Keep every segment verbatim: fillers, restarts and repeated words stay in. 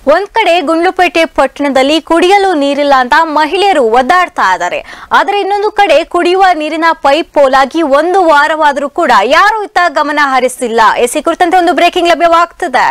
ಒಂದ್ ಕಡೆ ಗುಂಡ್ಲುಪೇಟೆ ಪಟ್ಟಣದಲ್ಲಿ ಕುಡಿಯಲು ನೀರಿಲ್ಲ ಅಂತ ಮಹಿಳೆಯರು ಒದ್ದಾಡ್ತಾ ಇದ್ದಾರೆ. ಆದ್ರೆ ಇನ್ನೊಂದು ಕಡೆ ಕುಡಿಯುವ ನೀರಿನ ಪೈಪ್ ಪೋಲಾಗಿ ಒಂದು ವಾರವಾದರೂ ಕೂಡ ಯಾರು ಇತ್ತ ಗಮನ ಹರಿಸಿಲ್ಲ. ಎಸಿ ಕುರಿತಂತೆ ಒಂದು ಬ್ರೇಕಿಂಗ್ ಲಭ್ಯವಾಗ್ತದೆ.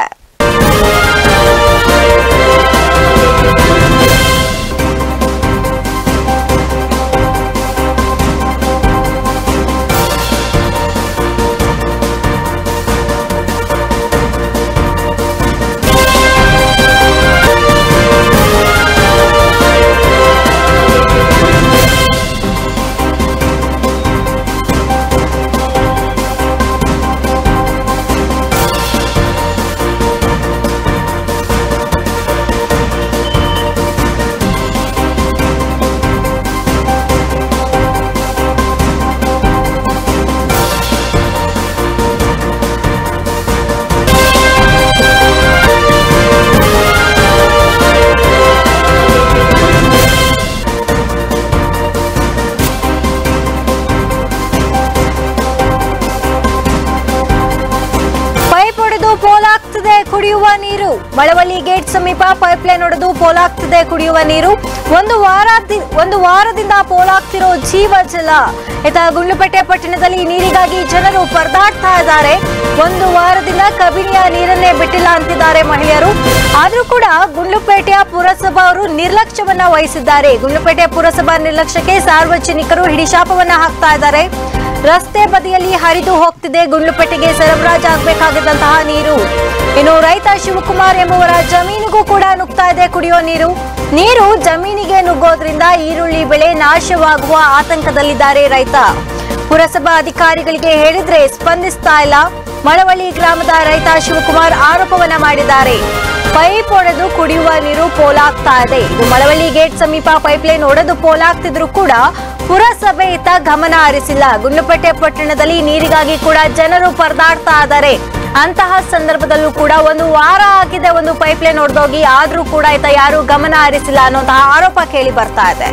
ಪೋಲಾಗ್ತದೆ ಕುಡಿಯುವ ನೀರು. ಮಳವಳ್ಳಿ ಗೇಟ್ ಸಮೀಪ ಪೈಪ್ ಲೈನ್ ಹೊಡೆದು ಪೋಲಾಗ್ತದೆ ಕುಡಿಯುವ ನೀರು. ಒಂದು ವಾರ ಒಂದು ವಾರದಿಂದ ಪೋಲಾಗ್ತಿರೋ ಜೀವ ಜಲ. ಇತ ಗುಂಡ್ಲುಪೇಟೆ ಪಟ್ಟಣದಲ್ಲಿ ನೀರಿಗಾಗಿ ಜನರು ಪರದಾಡ್ತಾ ಇದ್ದಾರೆ. ಒಂದು ವಾರದಿಂದ ಕಬಿನಿಯ ನೀರನ್ನೇ ಬಿಟ್ಟಿಲ್ಲ ಅಂತಿದ್ದಾರೆ ಮಹಿಳೆಯರು. ಆದ್ರೂ ಕೂಡ ಗುಂಡ್ಲುಪೇಟೆಯ ಪುರಸಭಾ ಅವರು ನಿರ್ಲಕ್ಷ್ಯವನ್ನ ವಹಿಸಿದ್ದಾರೆ. ಗುಂಡ್ಲುಪೇಟೆ ಪುರಸಭಾ ನಿರ್ಲಕ್ಷ್ಯಕ್ಕೆ ಸಾರ್ವಜನಿಕರು ಹಿಡಿಶಾಪವನ್ನ ಹಾಕ್ತಾ ಇದ್ದಾರೆ. ರಸ್ತೆ ಬದಿಯಲ್ಲಿ ಹರಿದು ಹೋಗ್ತಿದೆ ಗುಂಡ್ಲುಪೇಟೆಗೆ ಸರಬರಾಜಾಗಬೇಕಾಗಿದ್ದಂತಹ ನೀರು. ಇನ್ನು ರೈತ ಶಿವಕುಮಾರ್ ಎಂಬುವರ ಜಮೀನಿಗೂ ಕೂಡ ನುಗ್ತಾ ಇದೆ ಕುಡಿಯೋ ನೀರು. ನೀರು ಜಮೀನಿಗೆ ನುಗ್ಗೋದ್ರಿಂದ ಈರುಳ್ಳಿ ಬೆಳೆ ನಾಶವಾಗುವ ಆತಂಕದಲ್ಲಿದ್ದಾರೆ ರೈತ. ಪುರಸಭಾ ಅಧಿಕಾರಿಗಳಿಗೆ ಹೇಳಿದ್ರೆ ಸ್ಪಂದಿಸ್ತಾ ಇಲ್ಲ. ಮಳವಳ್ಳಿ ಗ್ರಾಮದ ರೈತ ಶಿವಕುಮಾರ್ ಆರೋಪವನ್ನ ಮಾಡಿದ್ದಾರೆ. ಪೈಪ್ ಒಡೆದು ಕುಡಿಯುವ ನೀರು ಪೋಲಾಗ್ತಾ ಇದೆ. ಇದು ಮಳವಳ್ಳಿ ಗೇಟ್ ಸಮೀಪ ಪೈಪ್ ಲೈನ್ ಒಡೆದು ಪೋಲಾಗ್ತಿದ್ರು ಕೂಡ ಪುರಸಭೆ ಇತ್ತ ಗಮನ ಹರಿಸಿಲ್ಲ. ಗುಂಡ್ಲುಪೇಟೆ ಪಟ್ಟಣದಲ್ಲಿ ನೀರಿಗಾಗಿ ಕೂಡ ಜನರು ಪರದಾಡ್ತಾ ಇದ್ದಾರೆ. ಅಂತಹ ಸಂದರ್ಭದಲ್ಲೂ ಕೂಡ ಒಂದು ವಾರ ಆಗಿದೆ ಒಂದು ಪೈಪ್ ಲೈನ್ ಒಡೆದೋಗಿ, ಆದ್ರೂ ಕೂಡ ಇತ್ತ ಯಾರು ಗಮನ ಹರಿಸಿಲ್ಲ ಅನ್ನೋಂತಹ ಆರೋಪ ಕೇಳಿ ಬರ್ತಾ ಇದೆ.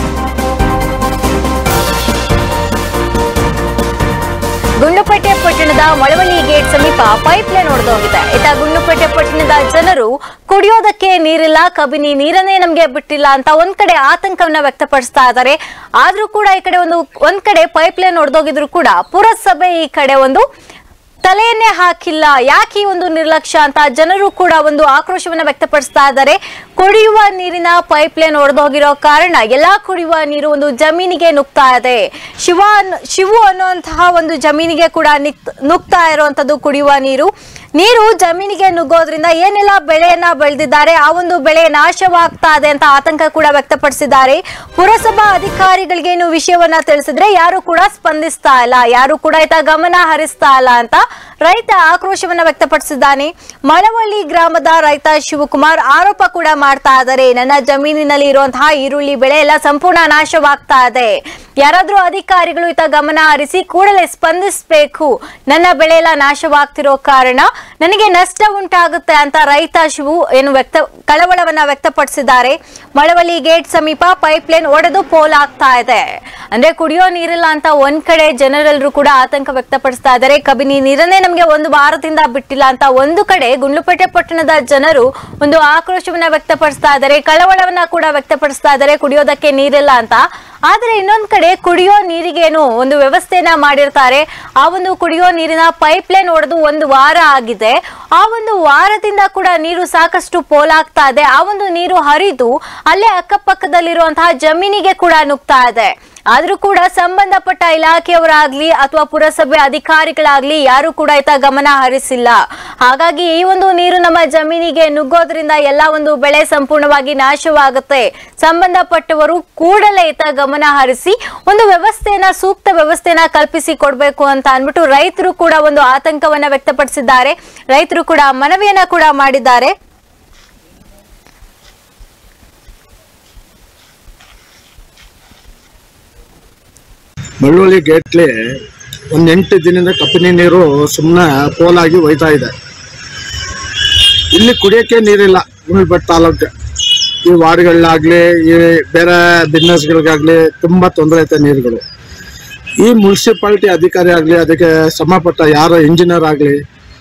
ಗುಂಡ್ಲುಪೇಟೆ ಪಟ್ಟಣದ ಮಳವಳ್ಳಿ ಗೇಟ್ ಸಮೀಪ ಪೈಪ್ ಲೈನ್ ಹೊಡೆದೋಗಿದೆ. ಇತ್ತ ಗುಂಡ್ಲುಪೇಟೆ ಪಟ್ಟಣದ ಜನರು ಕುಡಿಯೋದಕ್ಕೆ ನೀರಿಲ್ಲ, ಕಬಿನಿ ನೀರನ್ನೇ ನಮ್ಗೆ ಬಿಟ್ಟಿಲ್ಲ ಅಂತ ಒಂದ್ ಕಡೆ ಆತಂಕವನ್ನ ವ್ಯಕ್ತಪಡಿಸ್ತಾ ಇದ್ದಾರೆ. ಆದ್ರೂ ಕೂಡ ಈ ಕಡೆ ಒಂದು ಒಂದ್ ಕಡೆ ಪೈಪ್ ಲೈನ್ ಹೊಡೆದೋಗಿದ್ರು ಕೂಡ ಪುರಸಭೆ ಈ ಕಡೆ ಒಂದು ತಲೆಯನ್ನೇ ಹಾಕಿಲ್ಲ. ಯಾಕೆ ಈ ಒಂದು ನಿರ್ಲಕ್ಷ್ಯ ಅಂತ ಜನರು ಕೂಡ ಒಂದು ಆಕ್ರೋಶವನ್ನ ವ್ಯಕ್ತಪಡಿಸ್ತಾ ಇದ್ದಾರೆ. ಕುಡಿಯುವ ನೀರಿನ ಪೈಪ್ ಲೈನ್ ಒಡೆದೋಗಿರೋ ಕಾರಣ ಎಲ್ಲಾ ಕುಡಿಯುವ ನೀರು ಒಂದು ಜಮೀನಿಗೆ ನುಗ್ತಾ ಇದೆ. ಶಿವ ಶಿವು ಅನ್ನುವಂತಹ ಒಂದು ಜಮೀನಿಗೆ ಕೂಡ ನುಗ್ತಾ ಇರುವಂತದ್ದು ಕುಡಿಯುವ ನೀರು. ನೀರು ಜಮೀನಿಗೆ ನುಗ್ಗೋದ್ರಿಂದ ಏನೆಲ್ಲ ಬೆಳೆಯನ್ನ ಬೆಳೆದಿದ್ದಾರೆ ಆ ಒಂದು ಬೆಳೆ ನಾಶವಾಗ್ತಾ ಇದೆ ಅಂತ ಆತಂಕ ಕೂಡ ವ್ಯಕ್ತಪಡಿಸಿದ್ದಾರೆ. ಪುರಸಭಾ ಅಧಿಕಾರಿಗಳಿಗೆ ಏನು ವಿಷಯವನ್ನ ತಿಳಿಸಿದ್ರೆ ಯಾರು ಕೂಡ ಸ್ಪಂದಿಸ್ತಾ ಇಲ್ಲ, ಯಾರು ಕೂಡ ಇತ್ತ ಗಮನ ಹರಿಸ್ತಾ ಇಲ್ಲ ಅಂತ ರೈತ ಆಕ್ರೋಶವನ್ನ ವ್ಯಕ್ತಪಡಿಸಿದ್ದಾನೆ. ಮಳವಳ್ಳಿ ಗ್ರಾಮದ ರೈತ ಶಿವಕುಮಾರ್ ಆರೋಪ ಕೂಡ ಮಾಡ್ತಾ ಇದ್ದಾರೆ. ನನ್ನ ಜಮೀನಿನಲ್ಲಿ ಇರುವಂತಹ ಈರುಳ್ಳಿ ಬೆಳೆ ಎಲ್ಲ ಸಂಪೂರ್ಣ ನಾಶವಾಗ್ತಾ ಇದೆ. ಯಾರಾದ್ರೂ ಅಧಿಕಾರಿಗಳು ಇತ್ತ ಗಮನ ಹರಿಸಿ ಕೂಡಲೇ ಸ್ಪಂದಿಸಬೇಕು. ನನ್ನ ಬೆಳೆ ಎಲ್ಲ ನಾಶವಾಗ್ತಿರೋ ಕಾರಣ ನನಗೆ ನಷ್ಟ ಉಂಟಾಗುತ್ತೆ ಅಂತ ರೈತ ಶಿವು ಏನು ವ್ಯಕ್ತ ಕಳವಳವನ್ನ ವ್ಯಕ್ತಪಡಿಸಿದ್ದಾರೆ. ಮಳವಳ್ಳಿ ಗೇಟ್ ಸಮೀಪ ಪೈಪ್ ಲೈನ್ ಒಡೆದು ಪೋಲಾಗ್ತಾ ಇದೆ. ಅಂದ್ರೆ ಕುಡಿಯೋ ನೀರಿಲ್ಲ ಅಂತ ಒಂದ್ ಕಡೆ ಜನರೆಲ್ಲರೂ ಕೂಡ ಆತಂಕ ವ್ಯಕ್ತಪಡಿಸ್ತಾ ಇದ್ದಾರೆ. ಕಬಿನಿ ನೀರನ್ನೇ ನಮ್ಗೆ ಒಂದು ವಾರದಿಂದ ಬಿಟ್ಟಿಲ್ಲ ಅಂತ ಒಂದು ಕಡೆ ಗುಂಡ್ಲುಪೇಟೆ ಪಟ್ಟಣದ ಜನರು ಒಂದು ಆಕ್ರೋಶವನ್ನ ವ್ಯಕ್ತಪಡಿಸ್ತಾ ಇದ್ದಾರೆ, ಕಳವಳವನ್ನ ಕೂಡ ವ್ಯಕ್ತಪಡಿಸ್ತಾ ಇದ್ದಾರೆ ಕುಡಿಯೋದಕ್ಕೆ ನೀರಿಲ್ಲ ಅಂತ. ಆದ್ರೆ ಇನ್ನೊಂದ್ ಕಡೆ ಕುಡಿಯೋ ನೀರಿಗೇನು ಒಂದು ವ್ಯವಸ್ಥೆಯನ್ನ ಮಾಡಿರ್ತಾರೆ. ಆ ಒಂದು ಕುಡಿಯೋ ನೀರಿನ ಪೈಪ್ ಲೈನ್ ಹೊಡೆದು ಒಂದು ವಾರ ಆಗಿದೆ. ಆ ಒಂದು ವಾರದಿಂದ ಕೂಡ ನೀರು ಸಾಕಷ್ಟು ಪೋಲಾಗ್ತಾ ಇದೆ. ಆ ಒಂದು ನೀರು ಹರಿದು ಅಲ್ಲೇ ಅಕ್ಕಪಕ್ಕದಲ್ಲಿರುವಂತಹ ಜಮೀನಿಗೆ ಕೂಡ ನುಗ್ತಾ ಇದೆ. ಆದ್ರೂ ಕೂಡ ಸಂಬಂಧಪಟ್ಟ ಇಲಾಖೆಯವರಾಗ್ಲಿ ಅಥವಾ ಪುರಸಭೆ ಅಧಿಕಾರಿಗಳಾಗ್ಲಿ ಯಾರು ಕೂಡ ಇತ್ತ ಗಮನ ಹರಿಸಿಲ್ಲ. ಹಾಗಾಗಿ ಈ ಒಂದು ನೀರು ನಮ್ಮ ಜಮೀನಿಗೆ ನುಗ್ಗೋದ್ರಿಂದ ಎಲ್ಲ ಒಂದು ಬೆಳೆ ಸಂಪೂರ್ಣವಾಗಿ ನಾಶವಾಗುತ್ತೆ. ಸಂಬಂಧಪಟ್ಟವರು ಕೂಡಲೇ ಇತ್ತ ಗಮನ ಹರಿಸಿ ಒಂದು ವ್ಯವಸ್ಥೆಯನ್ನ ಸೂಕ್ತ ವ್ಯವಸ್ಥೆಯನ್ನ ಕಲ್ಪಿಸಿ ಕೊಡ್ಬೇಕು ಅಂತ ಅಂದ್ಬಿಟ್ಟು ರೈತರು ಕೂಡ ಒಂದು ಆತಂಕವನ್ನ ವ್ಯಕ್ತಪಡಿಸಿದ್ದಾರೆ. ರೈತರು ಕೂಡ ಮನವಿಯನ್ನ ಕೂಡ ಮಾಡಿದ್ದಾರೆ. ಮಳವಳ್ಳಿ ಗೇಟ್ಲಿ ಒಂದು ಎಂಟು ದಿನದಿಂದ ಕಪಿನಿ ನೀರು ಸುಮ್ಮನೆ ಪೋಲಾಗಿ ಹೋಯ್ತಾ ಇದೆ. ಇಲ್ಲಿ ಕುಡಿಯೋಕ್ಕೆ ನೀರಿಲ್ಲ. ಗುಂಡ್ಲುಪೇಟೆ ತಾಲೂಕು ಈ ವಾರ್ಡ್ಗಳಾಗಲಿ ಈ ಬೇರೆ ಬಿಸ್ನೆಸ್ಗಳಿಗಾಗಲಿ ತುಂಬ ತೊಂದರೆ ಐತೆ ನೀರುಗಳು. ಈ ಮುನ್ಸಿಪಾಲ್ಟಿ ಅಧಿಕಾರಿ ಆಗಲಿ ಅದಕ್ಕೆ ಸಂಬಂಧಪಟ್ಟ ಯಾರೋ ಇಂಜಿನಿಯರ್ ಆಗಲಿ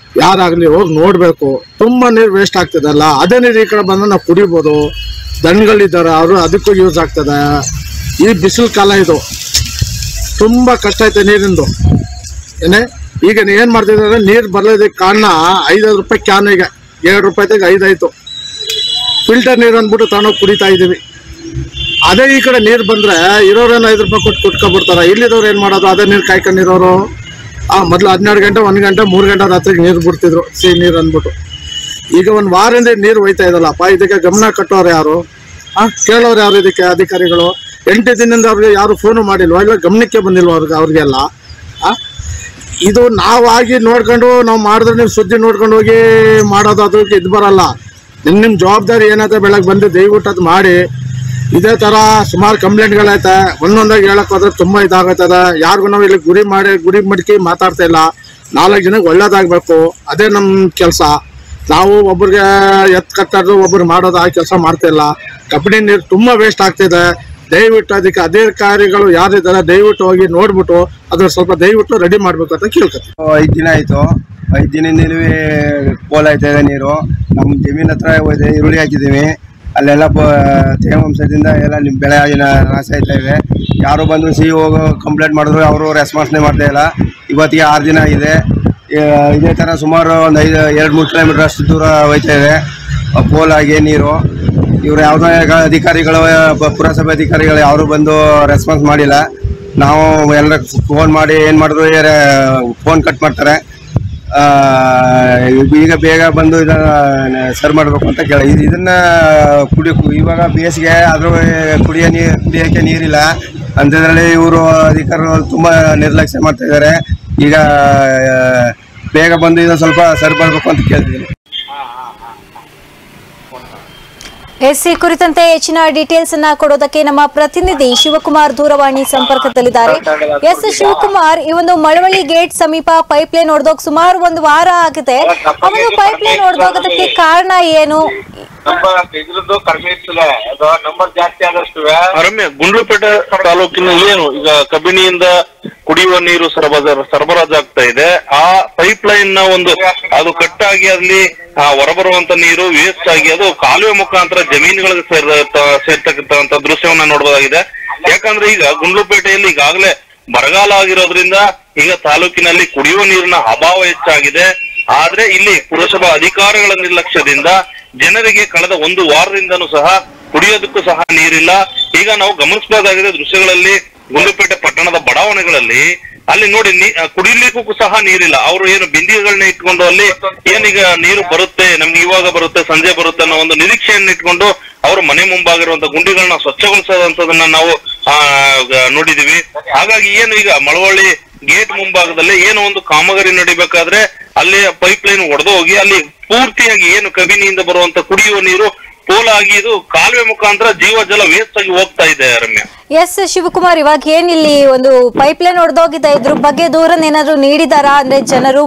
ಯಾರಾಗ್ಲಿ ಹೋಗಿ ನೋಡ್ಬೇಕು. ತುಂಬಾ ನೀರು ವೇಸ್ಟ್ ಆಗ್ತದಲ್ಲ, ಅದೇ ನೀರು ಈ ಕಡೆ ಬಂದ್ರೆ ನಾವು ಕುಡಿಬೋದು. ದನಗಳಿದ್ದಾರೆ, ಅವರು ಅದಕ್ಕೂ ಯೂಸ್ ಆಗ್ತದೆ. ಈ ಬಿಸಿಲು ಕಾಲ ಇದು ತುಂಬಾ ಕಷ್ಟ ಐತೆ ನೀರಿಂದು. ಏನೇ ಈಗ ಏನ್ ಮಾಡ್ತಿದ್ದಾರೆ, ನೀರು ಬರ್ಲಿದ್ದಕ್ಕೆ ಕಾರಣ ಐದೈದು ರೂಪಾಯಿ ಕ್ಯಾನ್, ಈಗ ಏಳು ರೂಪಾಯಿಗೆ ಐದಾಯ್ತು. ಫಿಲ್ಟರ್ ನೀರು ಅಂದ್ಬಿಟ್ಟು ತಗೊಂಡೋಗಿ ಕುಡಿತಾ ಇದೀವಿ. ಅದೇ ಈ ಕಡೆ ನೀರು ಬಂದ್ರೆ ಇರೋರೇನು ಐದು ರೂಪಾಯಿ ಕೊಟ್ಟು ಕುಟ್ಕೊಬಿಡ್ತಾರ. ಇಲ್ಲಿದವ್ರು ಏನ್ ಮಾಡೋದು, ಅದೇ ನೀರು ಕಾಯ್ಕೊಂಡಿರೋರು. ಆ ಮೊದ್ಲು ಹನ್ನೆರಡು ಗಂಟೆ ಒಂದ್ ಗಂಟೆ ಮೂರು ಗಂಟೆ ರಾತ್ರಿಗೆ ನೀರು ಬಿಡ್ತಿದ್ರು, ಸಿಹಿ ನೀರು ಅಂದ್ಬಿಟ್ಟು. ಈಗ ಒಂದ್ ವಾರದಿಂದ ನೀರು ಹೋಯ್ತಾ ಇದಲ್ಲಪ್ಪ, ಇದಕ್ಕೆ ಗಮನ ಕಟ್ಟೋರು ಯಾರು? ಆ ಕೇಳೋರು ಯಾರು ಇದಕ್ಕೆ ಅಧಿಕಾರಿಗಳು? ಎಂಟು ದಿನದಿಂದ ಅವ್ರಿಗೆ ಯಾರು ಫೋನು ಮಾಡಿಲ್ವಾ, ಇಲ್ಲ ಗಮನಕ್ಕೆ ಬಂದಿಲ್ವ ಅವ್ರಿಗೆ ಅವ್ರಿಗೆಲ್ಲ? ಆ ಇದು ನಾವಾಗಿ ನೋಡ್ಕೊಂಡು ನಾವು ಮಾಡಿದ್ರೆ ನೀವು ಸುದ್ದಿ ನೋಡ್ಕೊಂಡು ಹೋಗಿ ಮಾಡೋದು, ಅದಕ್ಕೆ ಇದು ಬರಲ್ಲ. ನಿಮ್ ನಿಮ್ ಜವಾಬ್ದಾರಿ ಏನೈತೆ ಬೆಳಗ್ಗೆ ಬಂದು ದಯವಿಟ್ಟು ಅದು ಮಾಡಿ. ಇದೇ ತರ ಸುಮಾರು ಕಂಪ್ಲೇಂಟ್ಗಳೈತೆ, ಒಂದೊಂದಾಗಿ ಹೇಳಕ್ ಹೋದ್ರೆ ತುಂಬಾ ಇದಾಗತ್ತದ. ಯಾರಿಗೂ ನಾವು ಇಲ್ಲಿ ಗುರಿ ಮಾಡಿ ಗುರಿ ಮಡಿಕೆ ಮಾತಾಡ್ತಾ ಇಲ್ಲ. ನಾಲ್ಕು ಜನಕ್ಕೆ ಒಳ್ಳೇದಾಗ್ಬೇಕು, ಅದೇ ನಮ್ ಕೆಲಸ. ನಾವು ಒಬ್ರಿಗೆ ಎತ್ ಕಟ್ಟೋದು ಒಬ್ರು ಮಾಡೋದು, ಆ ಕೆಲಸ ಮಾಡ್ತಾ ಇಲ್ಲ. ಕಬ್ಬಿಣಿ ನೀರು ತುಂಬಾ ವೇಸ್ಟ್ ಆಗ್ತಿದೆ. ದಯವಿಟ್ಟು ಅದಕ್ಕೆ ಅಧಿಕಾರಿಗಳು ಯಾರಿದ್ದಾರೆ ದಯವಿಟ್ಟು ಹೋಗಿ ನೋಡ್ಬಿಟ್ಟು ಅದ್ರ ಸ್ವಲ್ಪ ದಯವಿಟ್ಟು ರೆಡಿ ಮಾಡ್ಬೇಕು ಅಂತ ಕೇಳ್ಕೊತೀವಿ. ಐದು ದಿನ ಆಯ್ತು, ಐದು ದಿನದಿಂದ ಪೋಲ್ ಆಯ್ತಾ ಇದೆ ನೀರು. ನಮ್ಮ ಜಮೀನ್ ಹತ್ರ ಹೋಯ್ತು, ಈರುಳ್ಳಿ ಹಾಕಿದ್ದೀವಿ. ಅಲ್ಲೆಲ್ಲ ತೇವಾಂಶದಿಂದ ಎಲ್ಲ ನಿಮ್ಮ ಬೆಳೆ ನಾಶ ಆಯ್ತಾ ಇದೆ. ಯಾರು ಬಂದು ಸಿ ಹೋಗೋ ಕಂಪ್ಲೇಂಟ್ ಮಾಡಿದ್ರು, ಅವರು ರೆಸ್ಪಾನ್ಸ್ನೇ ಮಾಡ್ತಾ ಇಲ್ಲ. ಇವತ್ತಿಗೆ ಆರು ದಿನ ಆಗಿದೆ. ಇದೇ ಥರ ಸುಮಾರು ಒಂದು ಐದು ಎರಡು ಮೂರು ಕಿಲೋಮೀಟರ್ ಅಷ್ಟು ದೂರ ಹೋಯ್ತಾ ಇದೆ ಪೋಲ್ ಆಗಿ ನೀರು. ಇವರು ಯಾವುದೇ ಅಧಿಕಾರಿಗಳು, ಪುರಸಭೆ ಅಧಿಕಾರಿಗಳು ಯಾರು ಬಂದು ರೆಸ್ಪಾನ್ಸ್ ಮಾಡಿಲ್ಲ. ನಾವು ಎಲ್ಲ ಫೋನ್ ಮಾಡಿ ಏನು ಮಾಡಿದ್ರು ಫೋನ್ ಕಟ್ ಮಾಡ್ತಾರೆ. ಈಗ ಬೇಗ ಬಂದು ಇದನ್ನ ಸರಿ ಮಾಡಬೇಕು ಅಂತ ಕೇಳಿ ಇದನ್ನ ಕುಡಿ ಇವಾಗ ಬೇಸಿಗೆ ಆದರೂ ಕುಡಿಯೋ ನೀರು ಕುಡಿಯೋಕ್ಕೆ ನೀರಿಲ್ಲ ಅಂಥದ್ರಲ್ಲಿ ಇವರು ಅಧಿಕಾರಿಗಳು ತುಂಬ ನಿರ್ಲಕ್ಷ್ಯ ಮಾಡ್ತಾ ಇದ್ದಾರೆ. ಈಗ ಬೇಗ ಬಂದು ಇದನ್ನು ಸ್ವಲ್ಪ ಸರಿ ಮಾಡಬೇಕು ಅಂತ ಕೇಳ್ತಿದ್ದೀನಿ. ಎಸ್ ಈ ಕುರಿತಂತೆ ಹೆಚ್ಚಿನ ಡೀಟೇಲ್ಸ್ ಅನ್ನ ಕೊಡೋದಕ್ಕೆ ನಮ್ಮ ಪ್ರತಿನಿಧಿ ಶಿವಕುಮಾರ್ ದೂರವಾಣಿ ಸಂಪರ್ಕದಲ್ಲಿದ್ದಾರೆ. ಎಸ್ ಶಿವಕುಮಾರ್, ಈ ಒಂದು ಮಳವಳ್ಳಿ ಗೇಟ್ ಸಮೀಪ ಪೈಪ್ ಲೈನ್ ಹೊಡೆದೋಗ್ ಸುಮಾರು ಒಂದು ವಾರ ಆಗಿದೆ. ಅವನು ಪೈಪ್ ಲೈನ್ ಹೊಡೆದೋಗೋದಕ್ಕೆ ಕಾರಣ ಏನು? ರಮ್ಯ, ಗುಂಡ್ಲುಪೇಟೆ ತಾಲೂಕಿನ ಏನು ಈಗ ಕಬಿನಿಯಿಂದ ಕುಡಿಯುವ ನೀರು ಸರಬರಾಜು ಸರಬರಾಜಾಗ್ತಾ ಇದೆ. ಆ ಪೈಪ್ ಲೈನ್ ನ ಒಂದು ಅದು ಕಟ್ಟಾಗಿ ಅಲ್ಲಿ ಹೊರಬರುವಂತ ನೀರು ವೇಸ್ಟ್ ಆಗಿ ಅದು ಕಾಲುವೆ ಮುಖಾಂತರ ಜಮೀನುಗಳಿಗೆ ಸೇರ್ ಸೇರ್ತಕ್ಕಂತ ದೃಶ್ಯವನ್ನ ನೋಡಬಹುದಾಗಿದೆ. ಯಾಕಂದ್ರೆ ಈಗ ಗುಂಡ್ಲುಪೇಟೆಯಲ್ಲಿ ಈಗಾಗಲೇ ಬರಗಾಲ ಆಗಿರೋದ್ರಿಂದ ಈಗ ತಾಲೂಕಿನಲ್ಲಿ ಕುಡಿಯುವ ನೀರಿನ ಅಭಾವ ಹೆಚ್ಚಾಗಿದೆ. ಆದ್ರೆ ಇಲ್ಲಿ ಪುರಸಭಾ ಅಧಿಕಾರಿಗಳ ನಿರ್ಲಕ್ಷ್ಯದಿಂದ ಜನರಿಗೆ ಕಳೆದ ಒಂದು ವಾರದಿಂದನೂ ಸಹ ಕುಡಿಯೋದಕ್ಕೂ ಸಹ ನೀರಿಲ್ಲ. ಈಗ ನಾವು ಗಮನಿಸಬಹುದಾಗಿದೆ ದೃಶ್ಯಗಳಲ್ಲಿ ಗುಂಡ್ಲುಪೇಟೆ ಪಟ್ಟಣದ ಬಡಾವಣೆಗಳಲ್ಲಿ ಅಲ್ಲಿ ನೋಡಿ ಕುಡಿಲಿಕ್ಕೂ ಸಹ ನೀರಿಲ್ಲ. ಅವರು ಏನು ಬಿಂದಿಗೆಗಳನ್ನ ಇಟ್ಕೊಂಡು ಅಲ್ಲಿ ಏನೀಗ ನೀರು ಬರುತ್ತೆ, ನಮ್ಗೆ ಇವಾಗ ಬರುತ್ತೆ, ಸಂಜೆ ಬರುತ್ತೆ ಅನ್ನೋ ಒಂದು ನಿರೀಕ್ಷೆಯನ್ನು ಇಟ್ಕೊಂಡು ಅವರು ಮನೆ ಮುಂಭಾಗಿರುವಂತ ಗುಂಡಿಗಳನ್ನ ಸ್ವಚ್ಛಗೊಳಿಸೋದಂತದನ್ನ ನಾವು ಆ ನೋಡಿದೀವಿ. ಹಾಗಾಗಿ ಏನು ಈಗ ಮಳವಳ್ಳಿ ಗೇಟ್ ಮುಂಭಾಗದಲ್ಲಿ ಏನೋ ಒಂದು ಕಾಮಗಾರಿ ನಡಿಬೇಕಾದ್ರೆ ಅಲ್ಲಿ ಪೈಪ್ ಲೈನ್ ಒಡೆದು ಹೋಗಿ ಅಲ್ಲಿ ಪೂರ್ತಿಯಾಗಿ ಏನು ಕಬಿನಿಯಿಂದ ಬರುವಂತ ಕುಡಿಯುವ ನೀರು ಪೋಲಾಗಿ ಇದು ಕಾಲುವೆ ಮುಖಾಂತರ ಜೀವ ಜಲ ವೇಸ್ಟ್ ಆಗಿ ಹೋಗ್ತಾ ಇದೆ. ರಮ್ಯ, ಎಸ್ ಶಿವಕುಮಾರ್, ಇವಾಗ ಏನಿಲ್ಲಿ ಒಂದು ಪೈಪ್ ಲೈನ್ ಹೊಡೆದೋಗಿದೆ, ಇದ್ರ ಬಗ್ಗೆ ದೂರನ್ನ ಏನಾದ್ರು ನೀಡಿದಾರಾ ಅಂದ್ರೆ ಜನರು?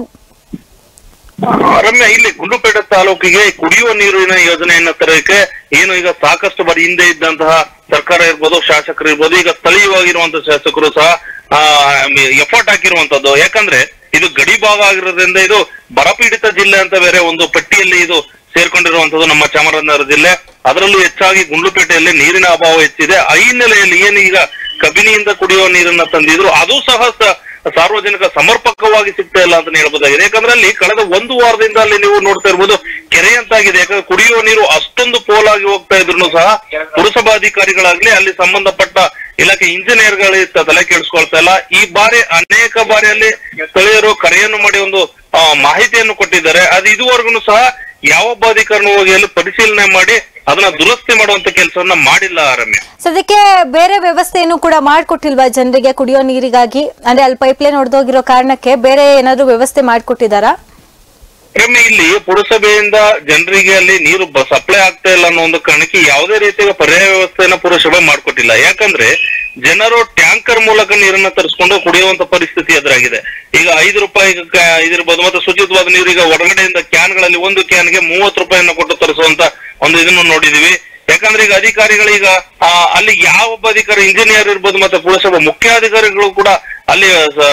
ರಮ್ಯ, ಇಲ್ಲಿ ಗುಂಡ್ಲುಪೇಟೆ ತಾಲೂಕಿಗೆ ಕುಡಿಯುವ ನೀರಿನ ಯೋಜನೆಯನ್ನ ತರಕ್ಕೆ ಏನು ಈಗ ಸಾಕಷ್ಟು ಬಾರಿ ಹಿಂದೆ ಇದ್ದಂತಹ ಸರ್ಕಾರ ಇರ್ಬೋದು, ಶಾಸಕರು ಇರ್ಬೋದು, ಈಗ ಸ್ಥಳೀಯವಾಗಿರುವಂತಹ ಶಾಸಕರು ಸಹ ಆ ಎಫರ್ಟ್ ಹಾಕಿರುವಂತದ್ದು. ಯಾಕಂದ್ರೆ ಇದು ಗಡಿ ಭಾಗ ಆಗಿರೋದ್ರಿಂದ ಇದು ಬರಪೀಡಿತ ಜಿಲ್ಲೆ ಅಂತ ಬೇರೆ ಒಂದು ಪಟ್ಟಿಯಲ್ಲಿ ಇದು ಸೇರ್ಕೊಂಡಿರುವಂತದ್ದು ನಮ್ಮ ಚಾಮರಾಜನಗರ ಜಿಲ್ಲೆ. ಅದರಲ್ಲೂ ಹೆಚ್ಚಾಗಿ ಗುಂಡ್ಲುಪೇಟೆಯಲ್ಲಿ ನೀರಿನ ಅಭಾವ ಹೆಚ್ಚಿದೆ. ಆ ಹಿನ್ನೆಲೆಯಲ್ಲಿ ಏನು ಈಗ ಕಬಿನಿಯಿಂದ ಕುಡಿಯುವ ನೀರನ್ನ ತಂದಿದ್ರು, ಅದು ಸಹ ಸಾರ್ವಜನಿಕ ಸಮರ್ಪಕವಾಗಿ ಸಿಗ್ತಾ ಇಲ್ಲ ಅಂತ ಹೇಳ್ಬೋದಾಗಿದೆ. ಯಾಕಂದ್ರೆ ಅಲ್ಲಿ ಕಳೆದ ಒಂದು ವಾರದಿಂದ ಅಲ್ಲಿ ನೀವು ನೋಡ್ತಾ ಇರ್ಬೋದು ಕೆರೆ ಅಂತಾಗಿದೆ. ಯಾಕಂದ್ರೆ ಕುಡಿಯುವ ನೀರು ಅಷ್ಟೊಂದು ಪೋಲಾಗಿ ಹೋಗ್ತಾ ಇದ್ರು ಸಹ ಪುರಸಭಾಧಿಕಾರಿಗಳಾಗ್ಲಿ ಅಲ್ಲಿ ಸಂಬಂಧಪಟ್ಟ ಇಲಾಖೆ ಇಂಜಿನಿಯರ್ಗಳು ತಲೆ ಕೆಡಿಸ್ಕೊಳ್ತಾ ಇಲ್ಲ. ಈ ಬಾರಿ ಅನೇಕ ಬಾರಿ ಅಲ್ಲಿ ಸ್ಥಳೀಯರು ಕರೆಯನ್ನು ಮಾಡಿ ಒಂದು ಮಾಹಿತಿಯನ್ನು ಕೊಟ್ಟಿದ್ದಾರೆ. ಅದು ಇದುವರೆಗೂ ಸಹ ಯಾವೊಬ್ಬ ಅಧಿಕಾರಿನೂ ಹೋಗಿ ಅಲ್ಲಿ ಪರಿಶೀಲನೆ ಮಾಡಿ ಅದನ್ನ ದುರಸ್ತಿ ಮಾಡುವಂತ ಕೆಲಸವನ್ನ ಮಾಡಿಲ್ಲ. ರಮ್ಯ, ಸದ್ಯಕ್ಕೆ ಬೇರೆ ವ್ಯವಸ್ಥೆಯನ್ನು ಕೂಡ ಮಾಡ್ಕೊಟ್ಟಿಲ್ವಾ ಜನರಿಗೆ ಕುಡಿಯೋ ನೀರಿಗಾಗಿ? ಅಂದ್ರೆ ಅಲ್ಲಿ ಪೈಪ್ ಲೈನ್ ಹೊಡೆದೋಗಿರೋ ಕಾರಣಕ್ಕೆ ಬೇರೆ ಏನಾದ್ರು ವ್ಯವಸ್ಥೆ ಮಾಡ್ಕೊಟ್ಟಿದಾರಾ? ರಮ್ಯ, ಇಲ್ಲಿ ಪುರಸಭೆಯಿಂದ ಜನರಿಗೆ ಅಲ್ಲಿ ನೀರು ಸಪ್ಲೈ ಆಗ್ತಾ ಇಲ್ಲ ಅನ್ನೋ ಒಂದು ಕಾರಣಕ್ಕೆ ಯಾವುದೇ ರೀತಿಯ ಪರ್ಯಾಯ ವ್ಯವಸ್ಥೆಯನ್ನ ಪುರಸಭೆ ಮಾಡ್ಕೊಟ್ಟಿಲ್ಲ. ಯಾಕಂದ್ರೆ ಜನರು ಟ್ಯಾಂಕರ್ ಮೂಲಕ ನೀರನ್ನ ತರಿಸ್ಕೊಂಡು ಕುಡಿಯುವಂತ ಪರಿಸ್ಥಿತಿ ಎದುರಾಗಿದೆ. ಈಗ ಐದು ರೂಪಾಯಿ ಇದಿರ್ಬೋದು, ಮತ್ತೆ ಶುಚಿತ್ವವಾದ ನೀರು ಈಗ ಹೊರಗಡೆಯಿಂದ ಕ್ಯಾನ್ಗಳಲ್ಲಿ ಒಂದು ಕ್ಯಾನ್ಗೆ ಮೂವತ್ತು ರೂಪಾಯಿಯನ್ನ ಕೊಟ್ಟು ತರಿಸುವಂತ ಒಂದು ಇದನ್ನು ನೋಡಿದೀವಿ. ಯಾಕಂದ್ರೆ ಯಾಕಂದ್ರೆ ಈಗ ಅಧಿಕಾರಿಗಳೀಗ ಅಲ್ಲಿ ಯಾವೊಬ್ಬ ಅಧಿಕಾರಿ ಇಂಜಿನಿಯರ್ ಇರ್ಬೋದು ಮತ್ತೆ ಪುರಸಭಾ ಮುಖ್ಯಾಧಿಕಾರಿಗಳು ಕೂಡ ಅಲ್ಲಿ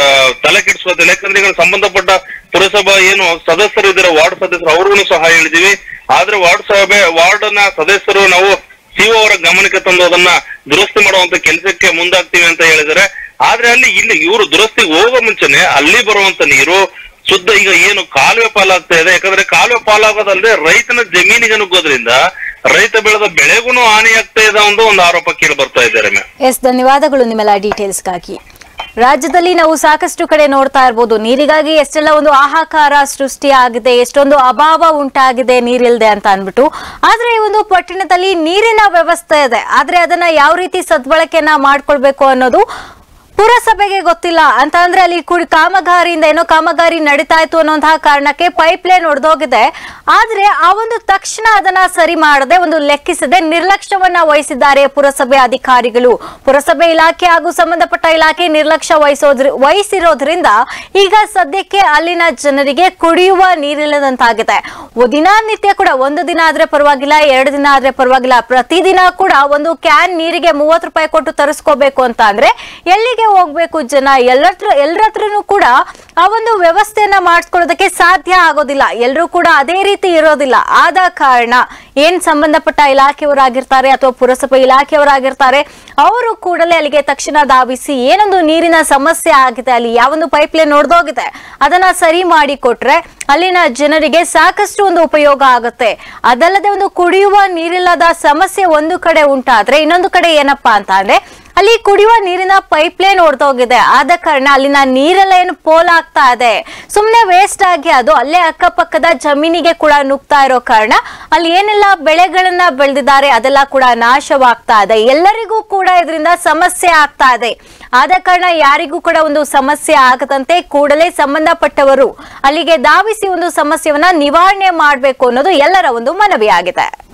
ತಲೆ ಕೆಡಿಸುವುದಿಲ್ಲ. ಯಾಕಂದ್ರೆ ಈಗ ಸಂಬಂಧಪಟ್ಟ ಪುರಸಭಾ ಏನು ಸದಸ್ಯರು ಇದ್ದಾರೆ, ವಾರ್ಡ್ ಸದಸ್ಯರು, ಅವ್ರಿಗೂ ಸಹ ಹೇಳಿದೀವಿ. ಆದ್ರೆ ವಾರ್ಡ್ ಸಭೆ ವಾರ್ಡ್ ನ ಸದಸ್ಯರು ನಾವು ಸಿಒ ಅವರ ಗಮನಕ್ಕೆ ತಂದು ಅದನ್ನ ದುರಸ್ತಿ ಮಾಡುವಂತ ಕೆಲಸಕ್ಕೆ ಮುಂದಾಗ್ತೀವಿ ಅಂತ ಹೇಳಿದ್ದಾರೆ. ಆದ್ರೆ ಅಲ್ಲಿ ಇಲ್ಲಿ ಇವರು ದುರಸ್ತಿಗೆ ಹೋಗೋ ಮುಂಚೆನೆ ಅಲ್ಲಿ ಬರುವಂತ ನೀರು ಶುದ್ಧ ಈಗ ಏನು ಕಾಲುವೆ ಪಾಲಾಗ್ತಾ ಇದೆ. ಯಾಕಂದ್ರೆ ಕಾಲುವೆ ಪಾಲಾಗೋದಲ್ಲದೆ ರೈತನ ಜಮೀನಿಗೆ ನುಗ್ಗೋದ್ರಿಂದ ರೈತ ಬೆಳೆದ ಬೆಳೆಗೂ ಹಾನಿ ಆಗ್ತಾ ಇದೆ ಒಂದು ಒಂದು ಆರೋಪ ಕೇಳಿ ಬರ್ತಾ ಇದ್ದಾರೆ. ಎಸ್, ಧನ್ಯವಾದಗಳು ನಿಮ್ಮೆಲ್ಲ ಡೀಟೇಲ್ಸ್ಗಾಗಿ. ರಾಜ್ಯದಲ್ಲಿ ನಾವು ಸಾಕಷ್ಟು ಕಡೆ ನೋಡ್ತಾ ಇರ್ಬೋದು, ನೀರಿಗಾಗಿ ಎಷ್ಟೆಲ್ಲ ಒಂದು ಹಾಹಾಕಾರ ಸೃಷ್ಟಿಯಾಗಿದೆ, ಎಷ್ಟೊಂದು ಅಭಾವ ಉಂಟಾಗಿದೆ ನೀರಿಲ್ದೆ ಅಂತ ಅನ್ಬಿಟ್ಟು. ಆದ್ರೆ ಈ ಒಂದು ಪಟ್ಟಣದಲ್ಲಿ ನೀರಿನ ವ್ಯವಸ್ಥೆ ಇದೆ, ಆದ್ರೆ ಅದನ್ನ ಯಾವ ರೀತಿ ಸದ್ಬಳಕೆಯನ್ನ ಮಾಡ್ಕೊಳ್ಬೇಕು ಅನ್ನೋದು ಪುರಸಭೆಗೆ ಗೊತ್ತಿಲ್ಲ ಅಂತ ಅಂದ್ರೆ ಅಲ್ಲಿ ಕುಡಿ ಕಾಮಗಾರಿಯಿಂದ ಏನೋ ಕಾಮಗಾರಿ ನಡೀತಾ ಇತ್ತು ಅನ್ನೋಂತಹ ಕಾರಣಕ್ಕೆ ಪೈಪ್ ಲೈನ್ ಒಡೆದೋಗಿದೆ. ಆದ್ರೆ ಆ ಒಂದು ತಕ್ಷಣ ಅದನ್ನ ಸರಿ ಮಾಡದೆ ಒಂದು ಲೆಕ್ಕಿಸದೆ ನಿರ್ಲಕ್ಷ್ಯವನ್ನ ವಹಿಸಿದ್ದಾರೆ ಪುರಸಭೆ ಅಧಿಕಾರಿಗಳು. ಪುರಸಭೆ ಇಲಾಖೆ ಹಾಗೂ ಸಂಬಂಧಪಟ್ಟ ಇಲಾಖೆ ನಿರ್ಲಕ್ಷ್ಯ ವಹಿಸೋದ್ರ ವಹಿಸಿರೋದ್ರಿಂದ ಈಗ ಸದ್ಯಕ್ಕೆ ಅಲ್ಲಿನ ಜನರಿಗೆ ಕುಡಿಯುವ ನೀರಿಲ್ಲದಂತಾಗಿದೆ. ದಿನನಿತ್ಯ ಕೂಡ ಒಂದು ದಿನ ಆದ್ರೆ ಪರವಾಗಿಲ್ಲ, ಎರಡು ದಿನ ಆದ್ರೆ ಪರವಾಗಿಲ್ಲ, ಪ್ರತಿದಿನ ಕೂಡ ಒಂದು ಕ್ಯಾನ್ ನೀರಿಗೆ ಮೂವತ್ತು ರೂಪಾಯಿ ಕೊಟ್ಟು ತರಿಸ್ಕೋಬೇಕು ಅಂತ ಅಂದ್ರೆ ಎಲ್ಲಿಗೆ ಹೋಗ್ಬೇಕು ಜನ? ಎಲ್ಲರ ಎಲ್ಲರ ಹತ್ರನೂ ಕೂಡ ಆ ಒಂದು ವ್ಯವಸ್ಥೆಯನ್ನ ಮಾಡಿಸ್ಕೊಳ್ಳೋದಕ್ಕೆ ಸಾಧ್ಯ ಆಗೋದಿಲ್ಲ. ಎಲ್ಲರೂ ಕೂಡ ಅದೇ ರೀತಿ ಇರೋದಿಲ್ಲ. ಆದ ಕಾರಣ ಏನ್ ಸಂಬಂಧಪಟ್ಟ ಇಲಾಖೆಯವರಾಗಿರ್ತಾರೆ ಅಥವಾ ಪುರಸಭೆ ಇಲಾಖೆಯವರಾಗಿರ್ತಾರೆ ಅವರು ಕೂಡಲೇ ಅಲ್ಲಿಗೆ ತಕ್ಷಣ ಧಾವಿಸಿ ಏನೊಂದು ನೀರಿನ ಸಮಸ್ಯೆ ಆಗಿದೆ, ಅಲ್ಲಿ ಯಾವೊಂದು ಪೈಪ್ ಲೈನ್ ಒಡೆದೋಗಿದೆ ಅದನ್ನ ಸರಿ ಮಾಡಿ ಕೊಟ್ರೆ ಅಲ್ಲಿನ ಜನರಿಗೆ ಸಾಕಷ್ಟು ಒಂದು ಉಪಯೋಗ ಆಗುತ್ತೆ. ಅದಲ್ಲದೆ ಒಂದು ಕುಡಿಯುವ ನೀರಿಲ್ಲದ ಸಮಸ್ಯೆ ಒಂದು ಕಡೆ ಉಂಟಾದ್ರೆ ಇನ್ನೊಂದು ಕಡೆ ಏನಪ್ಪಾ ಅಂತ ಅಂದ್ರೆ ಅಲ್ಲಿ ಕುಡಿಯುವ ನೀರಿನ ಪೈಪ್ ಲೈನ್ ಒಡೆದೋಗಿದೆ. ಆದ ಕಾರಣ ಅಲ್ಲಿನ ನೀರೆಲ್ಲ ಏನು ಪೋಲಾಗ್ತಾ ಇದೆ, ಸುಮ್ನೆ ವೇಸ್ಟ್ ಆಗಿ ಅದು ಅಲ್ಲೇ ಅಕ್ಕಪಕ್ಕದ ಜಮೀನಿಗೆ ಕೂಡ ನುಗ್ತಾ ಇರೋ ಕಾರಣ ಅಲ್ಲಿ ಏನೆಲ್ಲ ಬೆಳೆಗಳನ್ನ ಬೆಳೆದಿದ್ದಾರೆ ಅದೆಲ್ಲ ಕೂಡ ನಾಶವಾಗ್ತಾ ಇದೆ. ಎಲ್ಲರಿಗೂ ಕೂಡ ಇದರಿಂದ ಸಮಸ್ಯೆ ಆಗ್ತಾ ಇದೆ. ಆದ ಕಾರಣ ಯಾರಿಗೂ ಕೂಡ ಒಂದು ಸಮಸ್ಯೆ ಆಗದಂತೆ ಕೂಡಲೇ ಸಂಬಂಧಪಟ್ಟವರು ಅಲ್ಲಿಗೆ ಧಾವಿಸಿ ಒಂದು ಸಮಸ್ಯೆಯನ್ನ ನಿವಾರಣೆ ಮಾಡಬೇಕು ಅನ್ನೋದು ಎಲ್ಲರ ಒಂದು ಮನವಿಯಾಗಿದೆ.